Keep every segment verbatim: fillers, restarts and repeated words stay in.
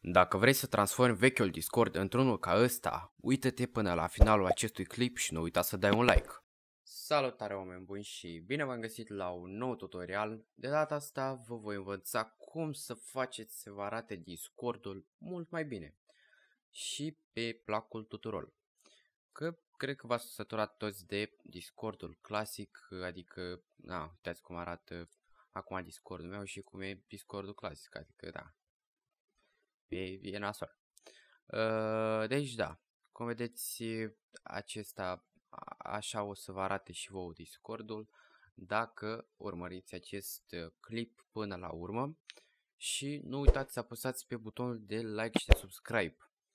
Dacă vrei să transformi vechiul Discord într-unul ca ăsta, uită-te până la finalul acestui clip și nu uita să dai un like. Salutare oameni buni și bine v-am găsit la un nou tutorial. De data asta vă voi învăța cum să faceți să vă arate Discordul mult mai bine și pe placul tuturor. Că cred că v-ați săturat toți de Discordul clasic, adică, na, uitați cum arată acum Discordul meu și cum e Discordul clasic, adică da. E, e nasol. Uh, deci da, cum vedeți, acesta așa o să vă arate și vouă Discordul dacă urmăriți acest clip până la urmă și nu uitați să apăsați pe butonul de like și de subscribe.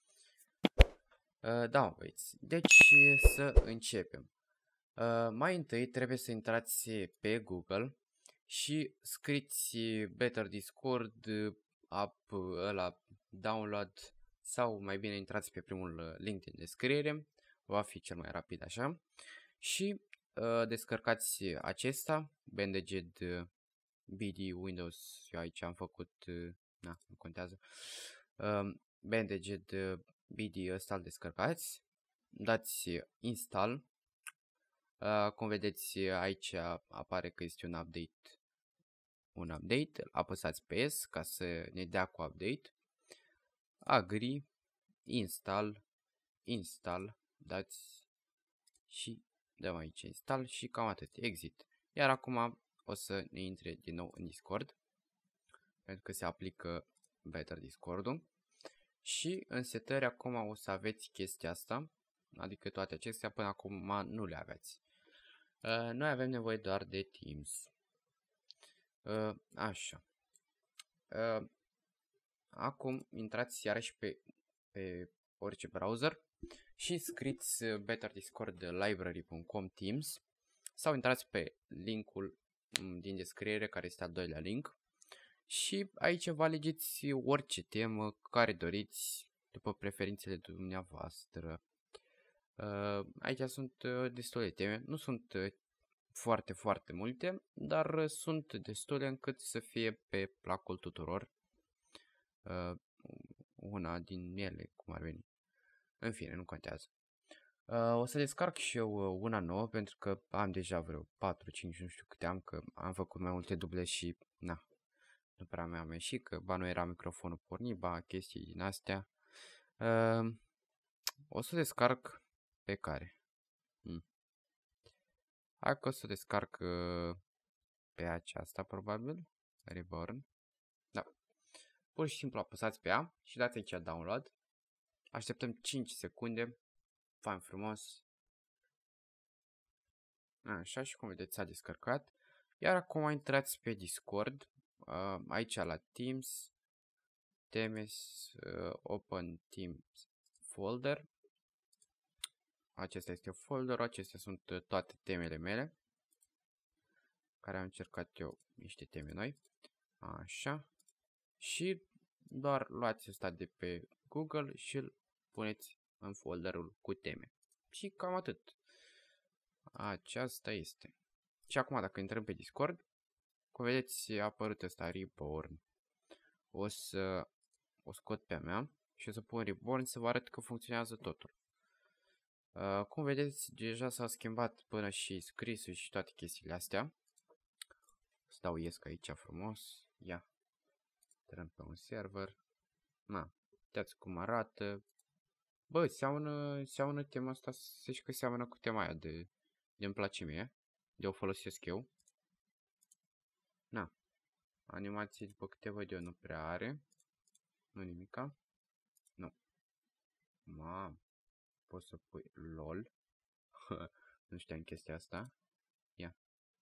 Uh, da, băieți, deci să începem. Uh, mai întâi trebuie să intrați pe Google și scrieți Better Discord app ăla download sau mai bine intrați pe primul link din descriere, va fi cel mai rapid așa și uh, descărcați acesta Bandaged B D Windows. Eu aici am făcut, uh, na, nu contează, uh, Bandaged B D ăsta îl descărcați, dați install. Uh, cum vedeți aici apare că este un update, un update, apăsați pe S ca să ne dea cu update, agree, install, install, dați și dăm aici install și cam atât, exit. Iar acum o să ne intre din nou în Discord, pentru că se aplică Better Discord-ul. Și în setări acum o să aveți chestia asta, adică toate acestea până acum nu le aveți. Uh, noi avem nevoie doar de Teams. Uh, așa. Uh, acum intrați iarăși pe, pe orice browser și scrieți better discord library punct com Teams sau intrați pe linkul din descriere care este al doilea link și aici vă alegeți orice temă care doriți după preferințele dumneavoastră. Uh, aici sunt destule de teme, nu sunt foarte, foarte multe, dar sunt destule încât să fie pe placul tuturor. Uh, una din ele, cum ar veni. În fine, nu contează. Uh, o să descarc și eu una nouă, pentru că am deja vreo patru cinci, nu știu câte am, că am făcut mai multe duble și, na, nu prea mi-am ieșit, că ba nu era microfonul pornit, ba chestii din astea. Uh, o să descarc pe care? Hmm. Hai că o să descarc uh, pe aceasta, probabil. Reborn. Da. Pur și simplu apăsați pe ea și dați aici download. Așteptăm cinci secunde. Fain frumos. Așa, și cum vedeți s-a descărcat. Iar acum intrați pe Discord. Uh, aici la Teams. Teams. Uh, open Teams folder. Acesta este folderul. Acestea sunt uh, toate temele mele, care am încercat eu niște teme noi. Așa. Și doar luați ăsta de pe Google și îl puneți în folderul cu teme. Și cam atât. Aceasta este. Și acum dacă intrăm pe Discord, cum vedeți a apărut ăsta Reborn. O să o scot pe a mea și o să pun Reborn să vă arăt că funcționează totul. Uh, cum vedeți deja s-a schimbat până și scrisul și toate chestiile astea. Să dau yes aici frumos. Ia. Intrăm pe un server. Na, uitați cum arată. Bă, seamănă, seamănă tema asta, să zici că seamănă cu tema aia de, de-mi place mie, de o folosesc eu. Na, animații după câte văd eu nu prea are. Nu nimica. Nu. Mam, poți să pui lol. Nu știam chestia asta. Ia.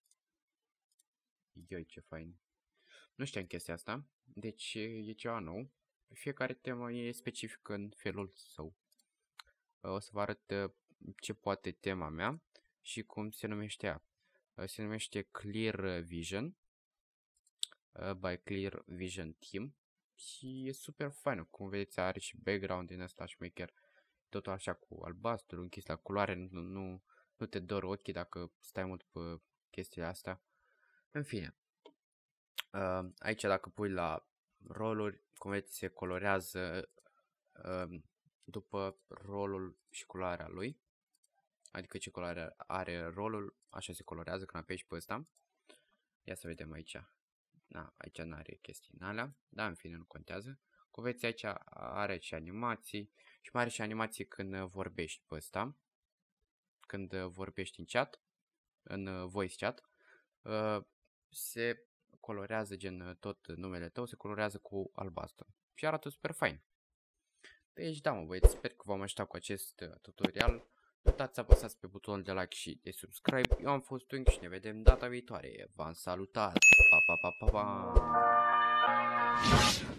Ioi, ce fain. Nu știam chestia asta, deci e ceva nou. Fiecare temă e specifică în felul său. O să vă arăt ce poate tema mea și cum se numește ea. Se numește Clear Vision by Clear Vision Team și e super faină. Cum vedeți are și background din ăsta șmecher, totul așa cu albastru, închis la culoare, nu, nu, nu te dor ochii dacă stai mult pe chestiile astea. În fine, aici dacă pui la roluri, cum vedeți, se colorează uh, după rolul și culoarea lui. Adică ce culoare are rolul, așa se colorează când apeși pe ăsta. Ia să vedem aici. Da, aici nu are chestii în alea, dar în fine nu contează. Cum vedeți aici are și animații și mai are și animații când vorbești pe ăsta. Când vorbești în chat, în voice chat, se colorează gen tot numele tău, se colorează cu albastru și arată super fain. Deci da mă băieți, sper că v-am ajutat cu acest tutorial. Nu uitați să apăsați pe butonul de like și de subscribe. Eu am fost Twink și ne vedem data viitoare. V-am salutat! Pa, pa, pa, pa, pa!